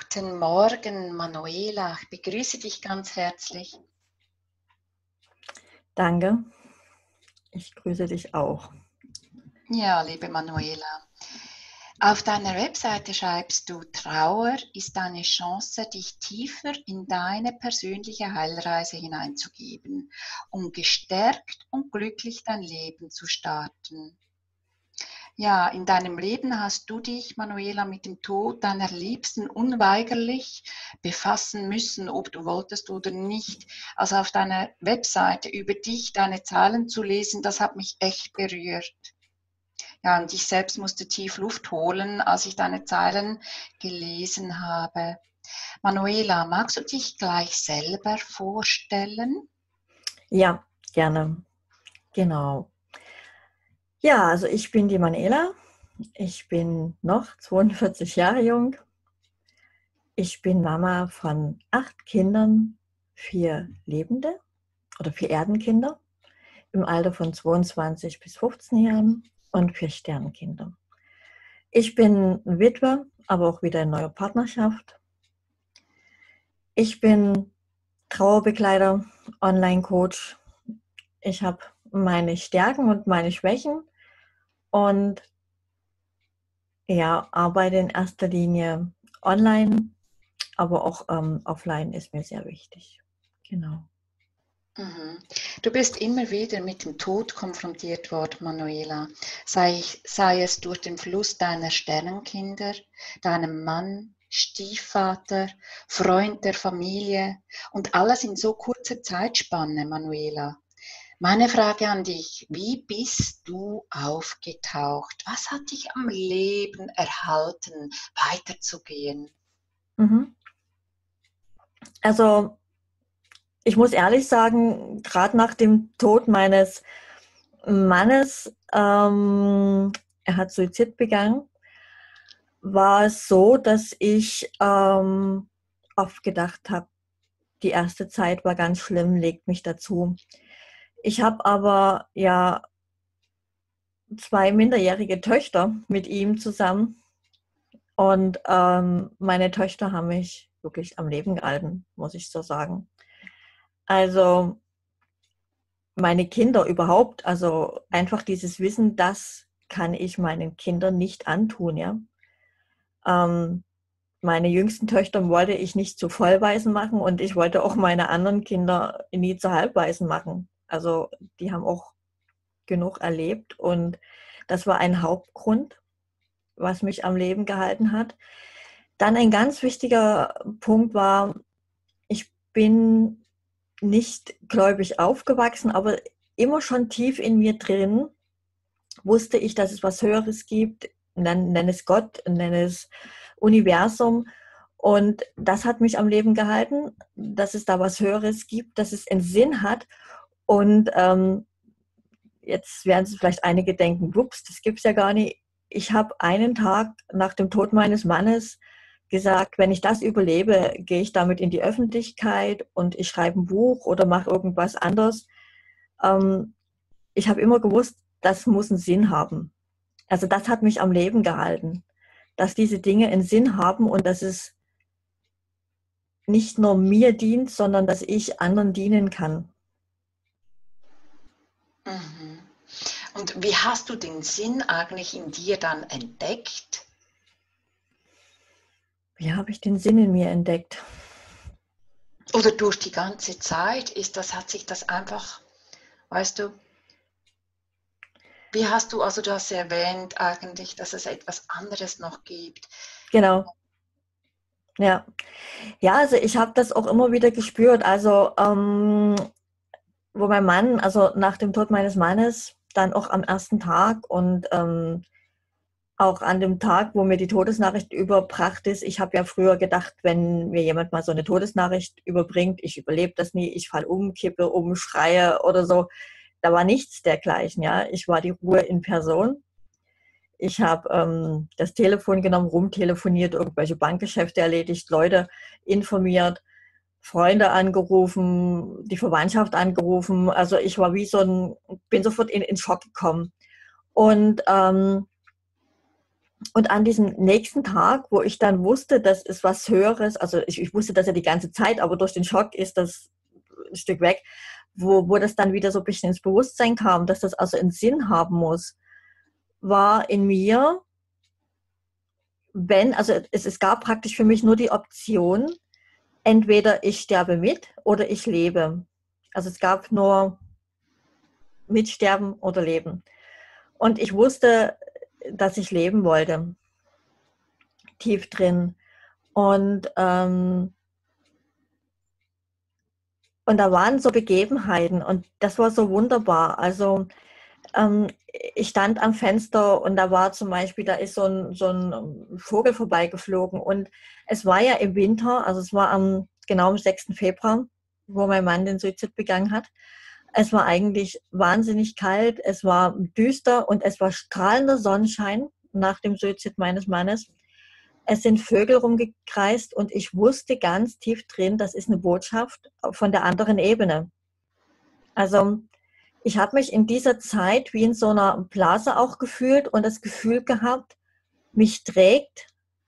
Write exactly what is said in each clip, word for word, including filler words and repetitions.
Guten Morgen, Manuela. Ich begrüße dich ganz herzlich. Danke. Ich grüße dich auch. Ja, liebe Manuela. Auf deiner Webseite schreibst du, Trauer ist eine Chance, dich tiefer in deine persönliche Heilreise hineinzugeben, um gestärkt und glücklich dein Leben zu starten. Ja, in deinem Leben hast du dich, Manuela, mit dem Tod deiner Liebsten unweigerlich befassen müssen, ob du wolltest oder nicht. Also auf deiner Webseite über dich, deine Zahlen zu lesen, das hat mich echt berührt. Ja, und ich selbst musste tief Luft holen, als ich deine Zeilen gelesen habe. Manuela, magst du dich gleich selber vorstellen? Ja, gerne. Genau. Ja, also ich bin die Manuela. Ich bin noch zweiundvierzig Jahre jung. Ich bin Mama von acht Kindern, vier Lebende oder vier Erdenkinder im Alter von zweiundzwanzig bis fünfzehn Jahren und vier Sternkinder. Ich bin Witwe, aber auch wieder in neuer Partnerschaft. Ich bin Trauerbegleiter, Online-Coach. Ich habe meine Stärken und meine Schwächen und ja, arbeite in erster Linie online, aber auch ähm, offline ist mir sehr wichtig. Genau. Mhm. Du bist immer wieder mit dem Tod konfrontiert worden, Manuela. Sei, ich, sei es durch den Fluss deiner Sternenkinder, deinem Mann, Stiefvater, Freund der Familie und alles in so kurzer Zeitspanne, Manuela. Meine Frage an dich, wie bist du aufgetaucht? Was hat dich am Leben erhalten, weiterzugehen? Mhm. Also ich muss ehrlich sagen, gerade nach dem Tod meines Mannes, ähm, er hat Suizid begangen, war es so, dass ich ähm, oft gedacht habe, die erste Zeit war ganz schlimm, legt mich dazu. Ich habe aber ja zwei minderjährige Töchter mit ihm zusammen und ähm, meine Töchter haben mich wirklich am Leben gehalten, muss ich so sagen. Also meine Kinder überhaupt, also einfach dieses Wissen, das kann ich meinen Kindern nicht antun, ja. Ähm, meine jüngsten Töchter wollte ich nicht zu Vollwaisen machen und ich wollte auch meine anderen Kinder nie zu Halbwaisen machen. Also die haben auch genug erlebt und das war ein Hauptgrund, was mich am Leben gehalten hat. Dann ein ganz wichtiger Punkt war, ich bin nicht gläubig aufgewachsen, aber immer schon tief in mir drin wusste ich, dass es was Höheres gibt, nenne es Gott, nenne es Universum. Und das hat mich am Leben gehalten, dass es da was Höheres gibt, dass es einen Sinn hat. Und ähm, jetzt werden sich vielleicht einige denken, ups, das gibt es ja gar nicht. Ich habe einen Tag nach dem Tod meines Mannes gesagt, wenn ich das überlebe, gehe ich damit in die Öffentlichkeit und ich schreibe ein Buch oder mache irgendwas anderes. Ähm, ich habe immer gewusst, das muss einen Sinn haben. Also das hat mich am Leben gehalten, dass diese Dinge einen Sinn haben und dass es nicht nur mir dient, sondern dass ich anderen dienen kann. Mhm. Und wie hast du den Sinn eigentlich in dir dann entdeckt? Wie habe ich den Sinn in mir entdeckt? Oder durch die ganze Zeit ist das, hat sich das einfach, weißt du, wie hast du, also du hast erwähnt eigentlich, dass es etwas anderes noch gibt. Genau, ja. Ja, also ich habe das auch immer wieder gespürt. Also ähm, wo mein Mann, also nach dem Tod meines Mannes, dann auch am ersten Tag und ähm, auch an dem Tag, wo mir die Todesnachricht überbracht ist. Ich habe ja früher gedacht, wenn mir jemand mal so eine Todesnachricht überbringt, ich überlebe das nie, ich falle um, kippe um, schreie oder so. Da war nichts dergleichen, ja. Ich war die Ruhe in Person. Ich habe ähm, das Telefon genommen, rumtelefoniert, irgendwelche Bankgeschäfte erledigt, Leute informiert, Freunde angerufen, die Verwandtschaft angerufen. Also ich war wie so ein, bin sofort in, in Schock gekommen. Und ähm, Und an diesem nächsten Tag, wo ich dann wusste, das ist was Höheres, also ich, ich wusste das ja die ganze Zeit, aber durch den Schock ist das ein Stück weg, wo, wo das dann wieder so ein bisschen ins Bewusstsein kam, dass das also einen Sinn haben muss, war in mir, wenn, also es, es gab praktisch für mich nur die Option, entweder ich sterbe mit oder ich lebe. Also es gab nur mitsterben oder leben. Und ich wusste, dass ich leben wollte, tief drin. Und, ähm, und da waren so Begebenheiten und das war so wunderbar. Also ähm, ich stand am Fenster und da war zum Beispiel, da ist so ein, so ein Vogel vorbeigeflogen und es war ja im Winter, also es war am, genau am sechsten Februar, wo mein Mann den Suizid begangen hat. Es war eigentlich wahnsinnig kalt, es war düster und es war strahlender Sonnenschein nach dem Suizid meines Mannes. Es sind Vögel rumgekreist und ich wusste ganz tief drin, das ist eine Botschaft von der anderen Ebene. Also ich habe mich in dieser Zeit wie in so einer Blase auch gefühlt und das Gefühl gehabt, mich trägt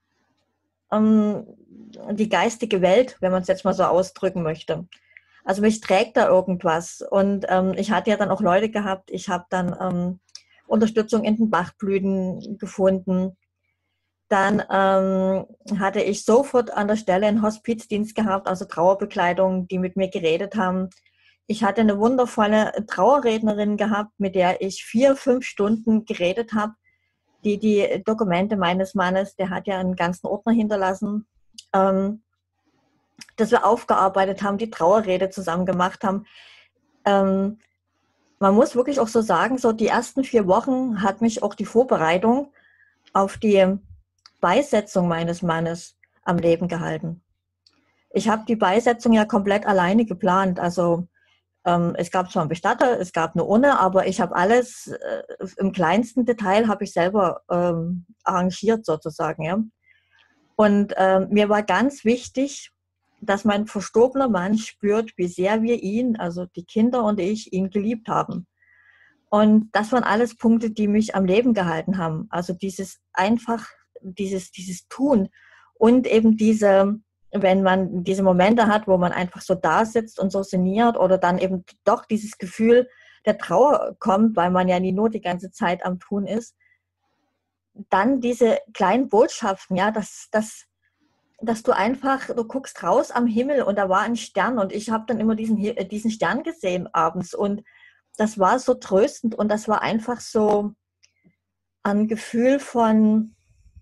ähm, die geistige Welt, wenn man es jetzt mal so ausdrücken möchte. Also mich trägt da irgendwas. Und ähm, ich hatte ja dann auch Leute gehabt, ich habe dann ähm, Unterstützung in den Bachblüten gefunden. Dann ähm, hatte ich sofort an der Stelle einen Hospizdienst gehabt, also Trauerbekleidung, die mit mir geredet haben. Ich hatte eine wundervolle Trauerrednerin gehabt, mit der ich vier, fünf Stunden geredet habe, die die Dokumente meines Mannes, der hat ja einen ganzen Ordner hinterlassen, ähm, dass wir aufgearbeitet haben, die Trauerrede zusammen gemacht haben. Ähm, man muss wirklich auch so sagen, so die ersten vier Wochen hat mich auch die Vorbereitung auf die Beisetzung meines Mannes am Leben gehalten. Ich habe die Beisetzung ja komplett alleine geplant. Also ähm, es gab zwar einen Bestatter, es gab eine Urne, aber ich habe alles äh, im kleinsten Detail habe ich selber ähm, arrangiert sozusagen. Ja. Und ähm, mir war ganz wichtig, dass mein verstorbener Mann spürt, wie sehr wir ihn, also die Kinder und ich, ihn geliebt haben. Und das waren alles Punkte, die mich am Leben gehalten haben. Also dieses einfach, dieses, dieses Tun und eben diese, wenn man diese Momente hat, wo man einfach so da sitzt und so sinniert oder dann eben doch dieses Gefühl der Trauer kommt, weil man ja nie nur die ganze Zeit am Tun ist, dann diese kleinen Botschaften, ja, dass, dass, dass du einfach, du guckst raus am Himmel und da war ein Stern und ich habe dann immer diesen, diesen Stern gesehen abends und das war so tröstend und das war einfach so ein Gefühl von,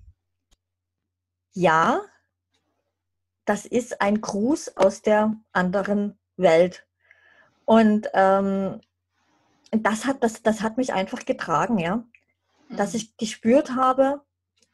ja, das ist ein Gruß aus der anderen Welt. Und ähm, das, hat, das, das hat mich einfach getragen, ja. Dass ich gespürt habe,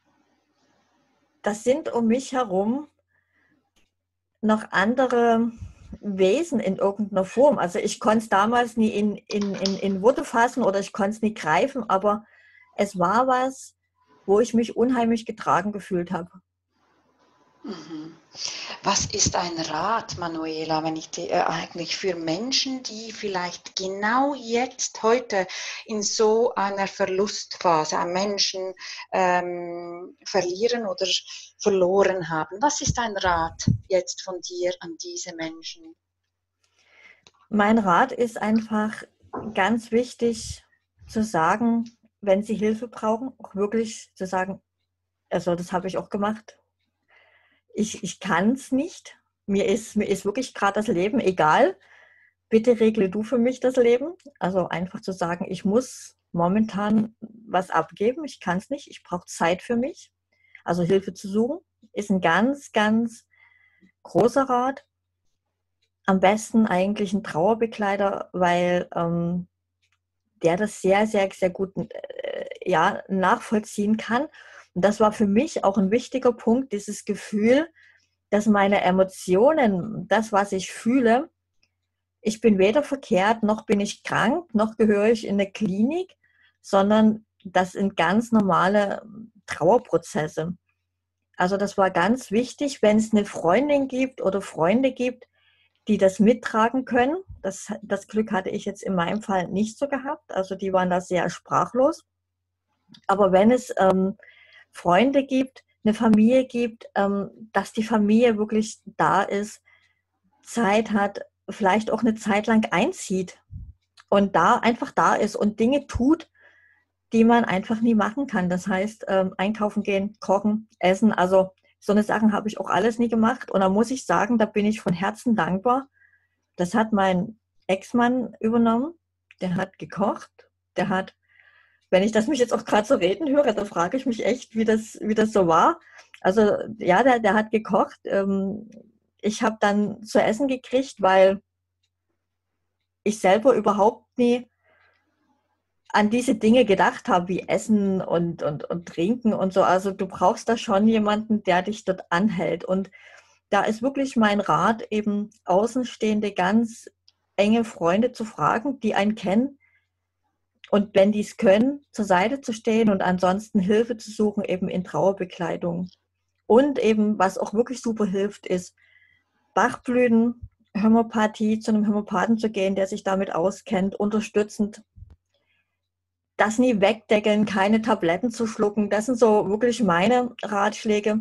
das sind um mich herum noch andere Wesen in irgendeiner Form. Also ich konnte es damals nie in, in, in, in Worte fassen oder ich konnte es nie greifen, aber es war was, wo ich mich unheimlich getragen gefühlt habe. Mhm. Was ist ein Rat, Manuela, wenn ich die, äh, eigentlich für Menschen, die vielleicht genau jetzt, heute in so einer Verlustphase einen Menschen ähm, verlieren oder verloren haben? Was ist ein Rat jetzt von dir an diese Menschen? Mein Rat ist einfach ganz wichtig zu sagen, wenn sie Hilfe brauchen, auch wirklich zu sagen, also das habe ich auch gemacht, ich, ich kann es nicht, mir ist, mir ist wirklich gerade das Leben egal, bitte regle du für mich das Leben. Also einfach zu sagen, ich muss momentan was abgeben, ich kann es nicht, ich brauche Zeit für mich. Also Hilfe zu suchen, ist ein ganz, ganz großer Rat. Am besten eigentlich ein Trauerbegleiter, weil ähm, der das sehr, sehr, sehr gut äh, ja, nachvollziehen kann. Und das war für mich auch ein wichtiger Punkt, dieses Gefühl, dass meine Emotionen, das, was ich fühle, ich bin weder verkehrt, noch bin ich krank, noch gehöre ich in eine Klinik, sondern das sind ganz normale Trauerprozesse. Also das war ganz wichtig, wenn es eine Freundin gibt oder Freunde gibt, die das mittragen können. Das, das Glück hatte ich jetzt in meinem Fall nicht so gehabt. Also die waren da sehr sprachlos. Aber wenn es ähm, Freunde gibt, eine Familie gibt, ähm, dass die Familie wirklich da ist, Zeit hat, vielleicht auch eine Zeit lang einzieht und da einfach da ist und Dinge tut, die man einfach nie machen kann. Das heißt, ähm, einkaufen gehen, kochen, essen, also so eine Sachen habe ich auch alles nie gemacht. Und da muss ich sagen, da bin ich von Herzen dankbar. Das hat mein Ex-Mann übernommen. Der hat gekocht. Der hat, wenn ich das mich jetzt auch gerade so reden höre, da frage ich mich echt, wie das, wie das so war. Also ja, der, der hat gekocht. Ähm, ich habe dann zu essen gekriegt, weil ich selber überhaupt nie an diese Dinge gedacht habe, wie Essen und, und, und Trinken und so. Also du brauchst da schon jemanden, der dich dort anhält. Und da ist wirklich mein Rat, eben Außenstehende, ganz enge Freunde zu fragen, die einen kennen. Und wenn die es können, zur Seite zu stehen und ansonsten Hilfe zu suchen, eben in Trauerbekleidung. Und eben, was auch wirklich super hilft, ist Bachblüten, Homöopathie, zu einem Homöopathen zu gehen, der sich damit auskennt, unterstützend. Das nie wegdeckeln, keine Tabletten zu schlucken. Das sind so wirklich meine Ratschläge,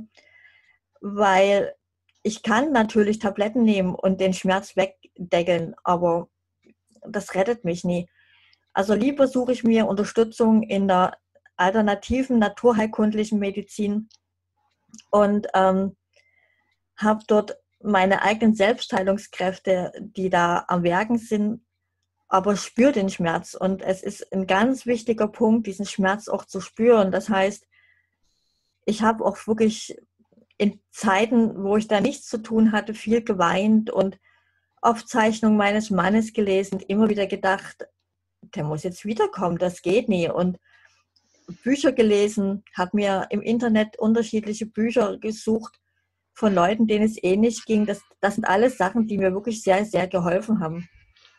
weil ich kann natürlich Tabletten nehmen und den Schmerz wegdeckeln, aber das rettet mich nie. Also lieber suche ich mir Unterstützung in der alternativen naturheilkundlichen Medizin und ähm, habe dort meine eigenen Selbstheilungskräfte, die da am Werken sind, aber spüre den Schmerz. Und es ist ein ganz wichtiger Punkt, diesen Schmerz auch zu spüren. Das heißt, ich habe auch wirklich in Zeiten, wo ich da nichts zu tun hatte, viel geweint und Aufzeichnungen meines Mannes gelesen, immer wieder gedacht, der muss jetzt wiederkommen, das geht nie. Und Bücher gelesen, habe mir im Internet unterschiedliche Bücher gesucht von Leuten, denen es ähnlich ging. Das, das sind alles Sachen, die mir wirklich sehr, sehr geholfen haben.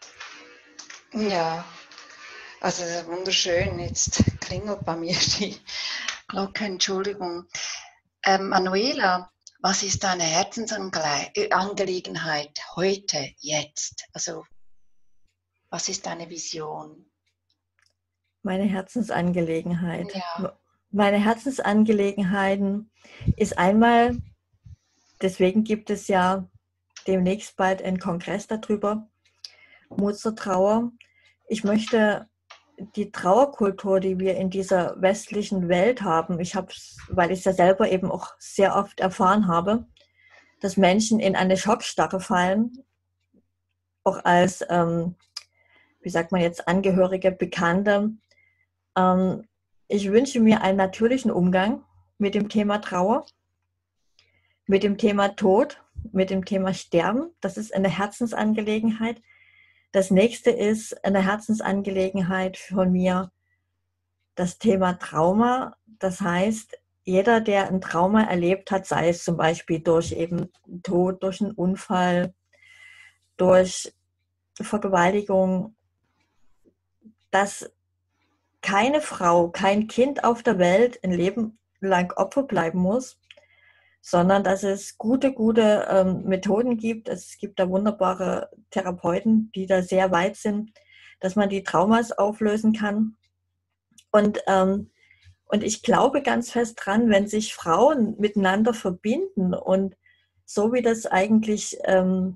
Ja, also das ist wunderschön. Jetzt klingelt bei mir die Glocke, Entschuldigung. Ähm, Manuela, was ist deine Herzensangelegenheit heute, jetzt? Also, was ist deine Vision? Meine Herzensangelegenheit. Ja. Meine Herzensangelegenheiten ist einmal, deswegen gibt es ja demnächst bald einen Kongress darüber, Mut zur Trauer. Ich möchte die Trauerkultur, die wir in dieser westlichen Welt haben, ich habe es, weil ich es ja selber eben auch sehr oft erfahren habe, dass Menschen in eine Schockstarre fallen, auch als, ähm, wie sagt man jetzt, Angehörige, Bekannte. Ähm, ich wünsche mir einen natürlichen Umgang mit dem Thema Trauer, mit dem Thema Tod, mit dem Thema Sterben. Das ist eine Herzensangelegenheit. Das nächste ist eine Herzensangelegenheit von mir, das Thema Trauma. Das heißt, jeder, der ein Trauma erlebt hat, sei es zum Beispiel durch eben Tod, durch einen Unfall, durch Vergewaltigung, dass keine Frau, kein Kind auf der Welt ein Leben lang Opfer bleiben muss, sondern dass es gute, gute ähm, Methoden gibt. Es gibt da wunderbare Therapeuten, die da sehr weit sind, dass man die Traumas auflösen kann. Und, ähm, und ich glaube ganz fest dran, wenn sich Frauen miteinander verbinden und so wie das eigentlich ähm,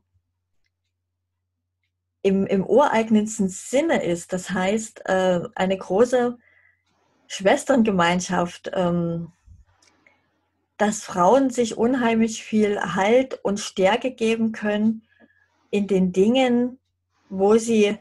im, im ureigensten Sinne ist, das heißt, äh, eine große Schwesterngemeinschaft, ähm, dass Frauen sich unheimlich viel Halt und Stärke geben können in den Dingen, wo sie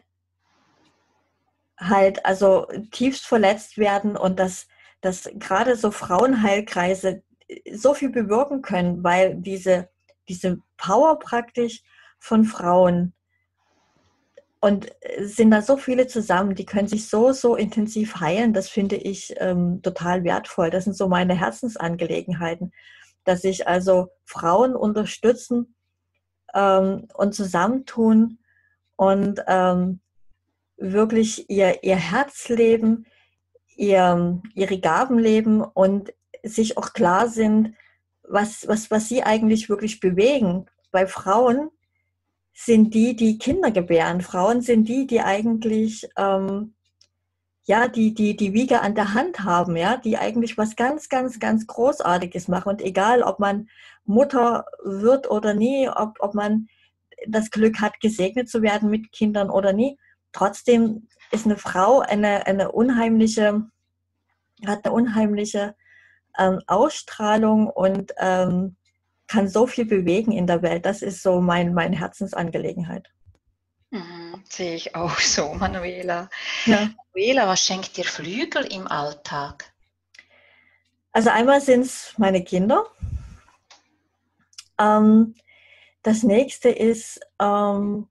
halt also tiefst verletzt werden und dass, dass gerade so Frauenheilkreise so viel bewirken können, weil diese, diese Power praktisch von Frauen und sind da so viele zusammen, die können sich so, so intensiv heilen. Das finde ich ähm, total wertvoll. Das sind so meine Herzensangelegenheiten, dass sich also Frauen unterstützen ähm, und zusammentun und ähm, wirklich ihr, ihr Herz leben, ihr, ihre Gaben leben und sich auch klar sind, was, was, was sie eigentlich wirklich bewegen. Bei Frauen sind die, die Kinder gebären. Frauen sind die, die eigentlich ähm, ja, die, die die Wiege an der Hand haben, ja, die eigentlich was ganz, ganz, ganz Großartiges machen. Und egal, ob man Mutter wird oder nie, ob, ob man das Glück hat, gesegnet zu werden mit Kindern oder nie, trotzdem ist eine Frau eine, eine unheimliche, hat eine unheimliche ähm, Ausstrahlung und ähm, kann so viel bewegen in der Welt. Das ist so mein, meine Herzensangelegenheit. Mhm, sehe ich auch so, Manuela. Ja. Manuela, was schenkt dir Flügel im Alltag? Also einmal sind es meine Kinder. Ähm, das nächste ist, ähm,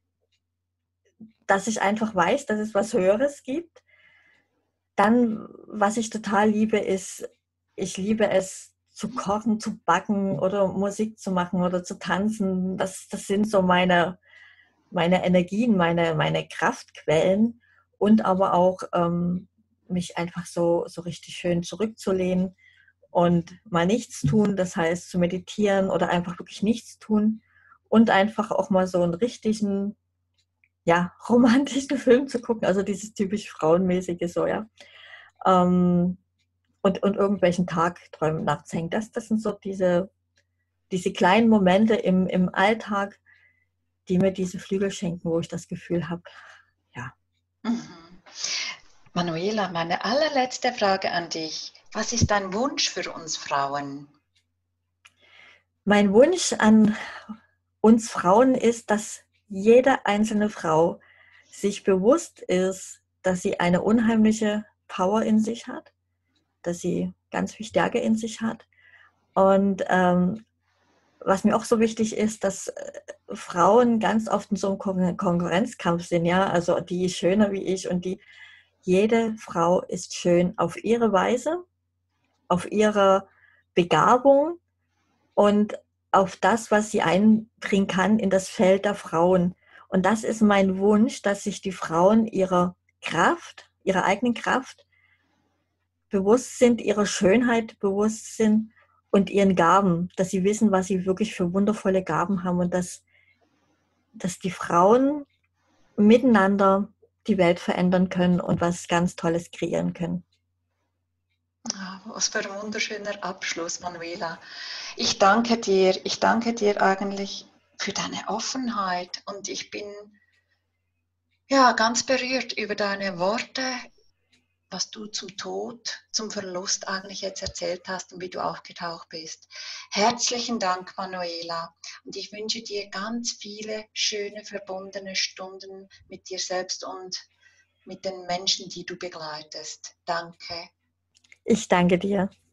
dass ich einfach weiß, dass es was Höheres gibt. Dann, was ich total liebe, ist, ich liebe es zu kochen, zu backen oder Musik zu machen oder zu tanzen. Das, das sind so meine, meine Energien, meine, meine Kraftquellen und aber auch ähm, mich einfach so, so richtig schön zurückzulehnen und mal nichts tun, das heißt zu meditieren oder einfach wirklich nichts tun und einfach auch mal so einen richtigen, ja, romantischen Film zu gucken, also dieses typisch frauenmäßige so, ja. Ähm, und, und irgendwelchen Tagträumen nachzuhängen. Das, das sind so diese, diese kleinen Momente im, im Alltag, die mir diese Flügel schenken, wo ich das Gefühl habe, ja. Mhm. Manuela, meine allerletzte Frage an dich. Was ist dein Wunsch für uns Frauen? Mein Wunsch an uns Frauen ist, dass jede einzelne Frau sich bewusst ist, dass sie eine unheimliche Power in sich hat, dass sie ganz viel Stärke in sich hat. Und ähm, was mir auch so wichtig ist, dass äh, Frauen ganz oft in so einem Kon Konkurrenzkampf sind, ja, also die ist schöner wie ich und die, jede Frau ist schön auf ihre Weise, auf ihre Begabung und auf das, was sie einbringen kann in das Feld der Frauen. Und das ist mein Wunsch, dass sich die Frauen ihrer Kraft, ihrer eigenen Kraft bewusst sind, ihrer Schönheit bewusst sind und ihren Gaben, dass sie wissen, was sie wirklich für wundervolle Gaben haben und dass, dass die Frauen miteinander die Welt verändern können und was ganz Tolles kreieren können. Ah, was für ein wunderschöner Abschluss, Manuela. Ich danke dir. Ich danke dir eigentlich für deine Offenheit und ich bin ja ganz berührt über deine Worte, was du zum Tod, zum Verlust eigentlich jetzt erzählt hast und wie du aufgetaucht bist. Herzlichen Dank, Manuela. Und ich wünsche dir ganz viele schöne, verbundene Stunden mit dir selbst und mit den Menschen, die du begleitest. Danke. Ich danke dir.